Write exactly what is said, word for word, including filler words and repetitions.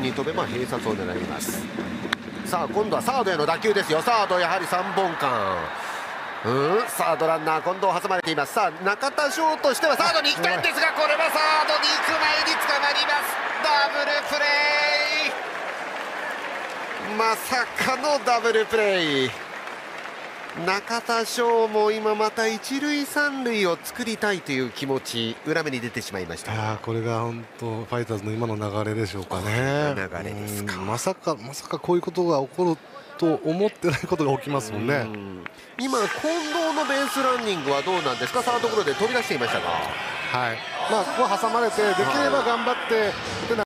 に飛べば併殺を狙います。さあ今度はサードへの打球ですよ。サードやはりさんぼんかん、うん、サードランナー近藤挟まれています。さあ中田翔としてはサードに行きたいんですが、これはサードに行く前に捕まります。ダブルプレー、まさかのダブルプレー。中田翔も今また一塁三塁を作りたいという気持ち、裏目に出てしまいました。 いやこれが本当ファイターズの今の流れでしょうかね。 流れですか。 まさかまさかこういうことが起こると思ってないことが起きますもんね。ん今近藤のベースランニングはどうなんですか。サードゴロで飛び出していましたが、 はい、まあここは挟まれてできれば頑張って。